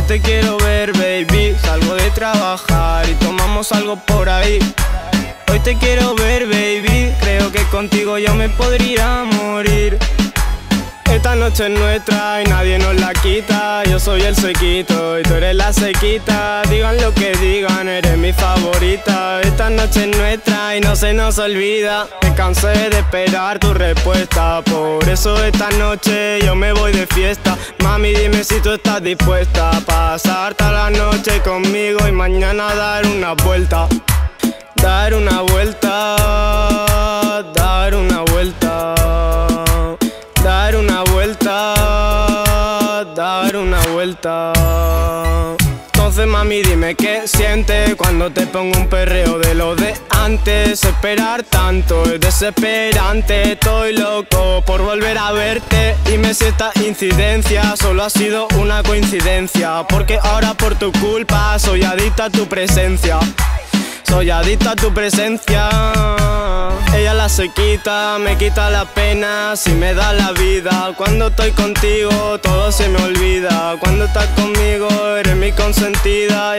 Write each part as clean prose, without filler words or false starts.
te quiero ver, baby. Salgo de trabajar y tomamos algo por ahí. Hoy te quiero ver, baby. Creo que contigo yo me podría morir. Esta noche es nuestra y nadie nos la quita. Yo soy el sequito y tú eres la sequita. Digan lo que digan, eres mi favorita. Esta noche es nuestra y no se nos olvida. Me cansé de esperar tu respuesta. Por eso esta noche yo me voy de fiesta. Mami, dime si tú estás dispuesta a pasar toda la noche conmigo y mañana dar una vuelta. Dar una vuelta, dar una vuelta, dar una vuelta, dar una vuelta. Entonces mami dime qué sientes cuando te pongo un perreo de lo de antes. Esperar tanto es desesperante. Estoy loco por volver a verte. Dime si esta incidencia solo ha sido una coincidencia, porque ahora por tu culpa soy adicta a tu presencia. Soy adicta a tu presencia. Ella la sequita, me quita la pena, si me da la vida. Cuando estoy contigo todo se me olvida. Cuando estás conmigo eres mi consentida.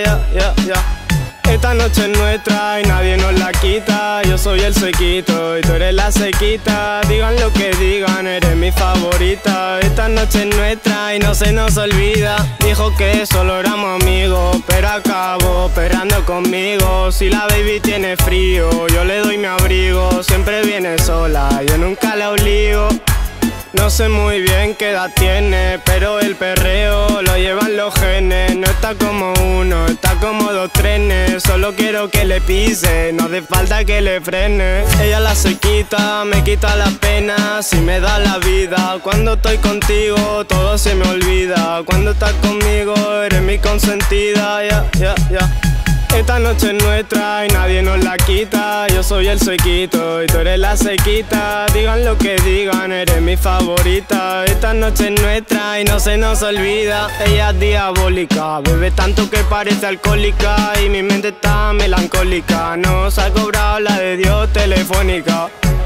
Esta noche es nuestra y nadie nos la quita. Yo soy el sequito y tú eres la sequita. Digan lo que digan, eres mi favorita. Esta noche es nuestra y no se nos olvida. Dijo que solo éramos amigos, pero acabó perreando conmigo. Si la baby tiene frío, yo le doy mi abrigo. Siempre viene sola, yo nunca la obligo. No sé muy bien qué edad tiene, pero el perreo lo llevan los genes. No está como uno, está como dos trenes. Solo quiero que le pise, no hace falta que le frene. Ella la sequita, me quita la pena, si me da la vida. Cuando estoy contigo todo se me olvida. Cuando estás conmigo eres mi consentida. Esta noche es nuestra y nadie nos la quita. Yo soy el sequito y tú eres la sequita. Digan lo que digan, eres mi favorita. Esta noche es nuestra y no se nos olvida. Ella es diabólica, bebe tanto que parece alcohólica y mi mente está melancólica. Nos ha cobrado la de Dios telefónica.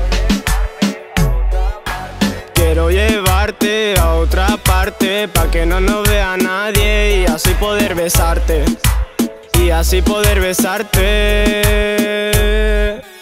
Quiero llevarte a otra parte pa' que no nos vea nadie y así poder besarte. Y así poder besarte.